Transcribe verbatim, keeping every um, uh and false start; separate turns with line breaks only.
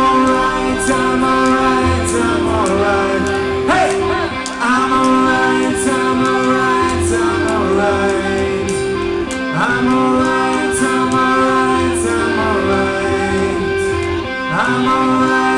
alright, I'm alright, I'm alright. Hey! I'm alright, I'm alright, I'm alright. I'm alright, I'm alright, I'm alright. I'm alright.